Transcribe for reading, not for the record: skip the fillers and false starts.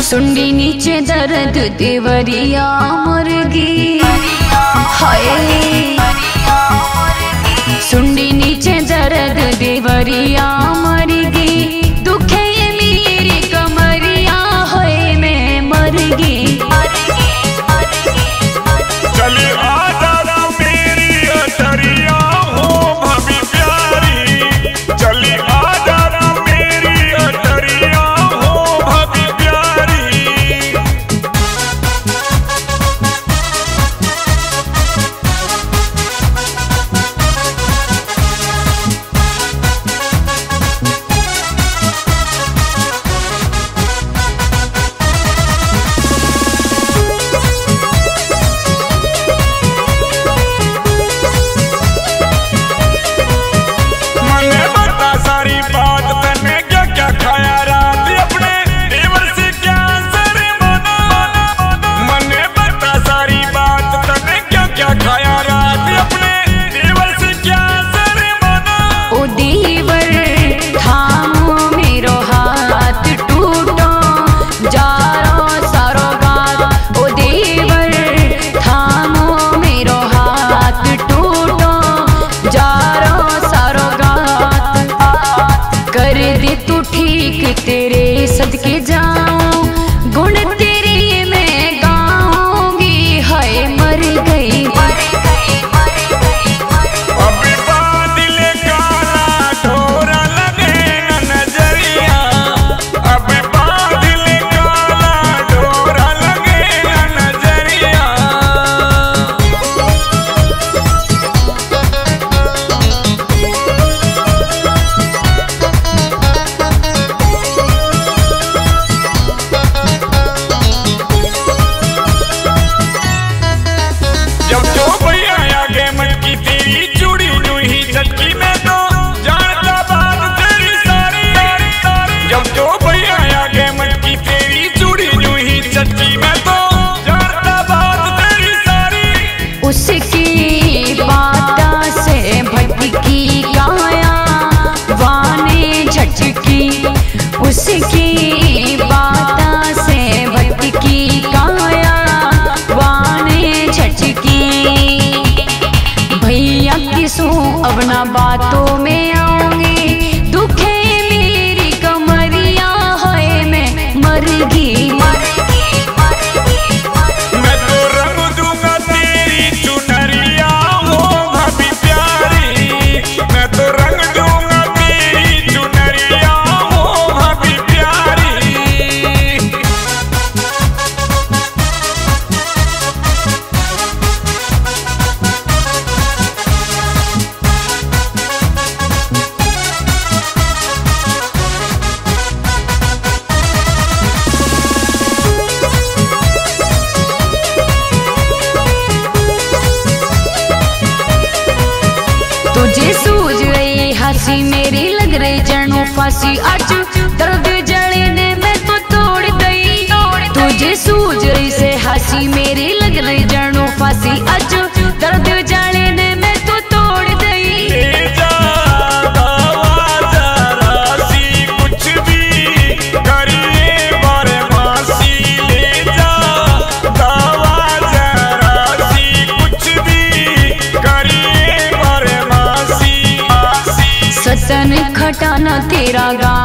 सुंडी नीचे दर्द देवरिया मुर्गी हाय, सुंडी नीचे दर्द देवरिया मुर्गी, दुखे मेरी कमरिया होए मैं मरगी। चली आजा मेरी अटरिया हो भाभी प्यारी, चली आजा मेरी अटरिया हो भाभी प्यारी। तेरे सदके जाऊं गुण तेरे मैं गाऊंगी, हाय मर गई। अभी बादल काला ढोरा लगे न नजरिया, अभी बादल काला ढोरा लगे न नजरिया। उसकी बात से भटकी काया वाने झटकी, उसकी बात से भटकी काया वाने झटकी। भैया किसू अब ना बातों में आऊंगी, दुखे मेरी कमरिया है मैं मरगी। तुझे सूझ रही हंसी मेरी लग रही जणू फांसी, आज दर्द जलने में तो तोड़ गई। तुझे सूझ रही से हंसी मेरी लग रही जणू फांसी, आज दर्द जलने में तो तोड़ गई। कुछ भी करिए बारे मासी, ले जा दवा जरा सी, कुछ भी करिए बारे मासी। सतन खटाना तेरा गा